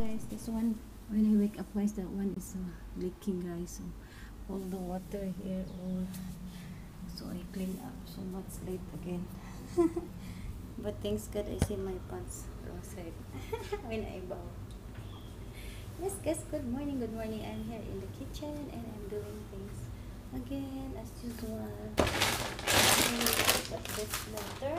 guys, this one, when I wake up guys, that one is leaking guys. So all the water here, all, so I clean up. So much late again. But thanks God I see my pants outside when I bow. Yes guys, good morning, good morning. I'm here in the kitchen and I'm doing things again as usual. But this water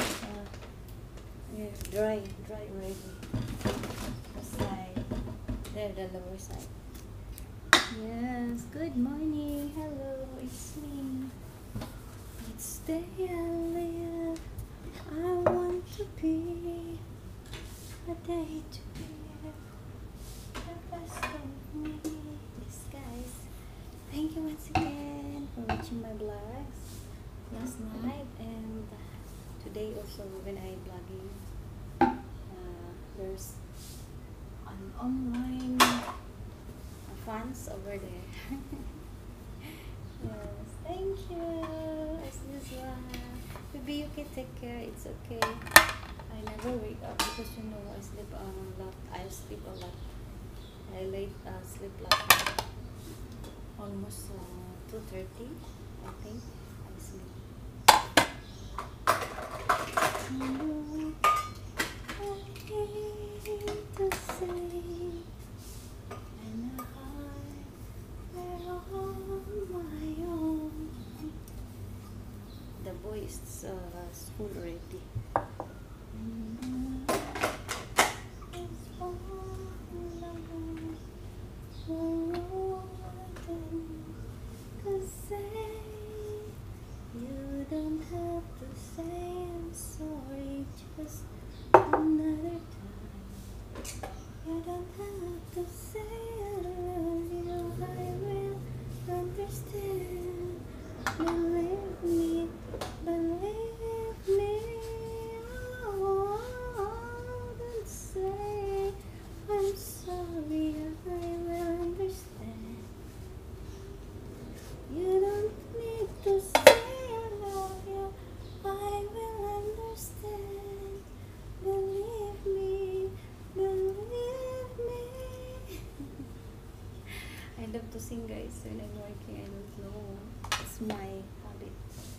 is dry already. The side, there, the lower side. Yes, good morning. Hello, it's me. It's the live. I want to be a day to be the best of me. Yes, guys. Thank you once again for watching my vlogs last night and today also when I vlogging. There's an online fans over there. Yes, thank you. As usual. Maybe you can take care. It's okay. I never wake up because you know I sleep a lot. I sleep a lot. I late sleep last night. Almost 2:30. I think I sleep. I hate to say, and a heart we're on my own. The boy is school already. You don't have to say I'm sorry, just another time. You don't have to say I love you, I will understand. Believe me, oh, don't say I'm sorry, I will understand. You don't need to say I love you, I will understand. Believe me, I love to sing guys when I'm working. I don't know, it's my habit.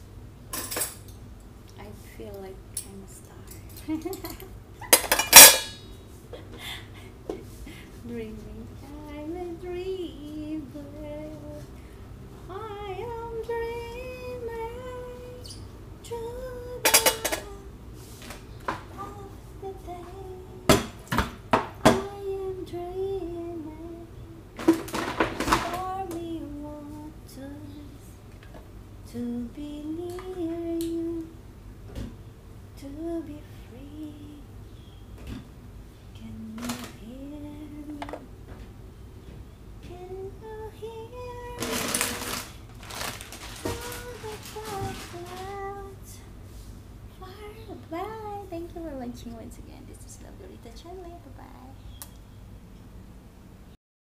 I feel like I'm a star. Dreaming, I'm a dreamer. I am dreaming through the of the day. I am dreaming stormy waters to be near you, to be free. Can you hear me? Can you hear me? Bye. Thank you for watching once again. This is Lovely Rita channel. Bye bye.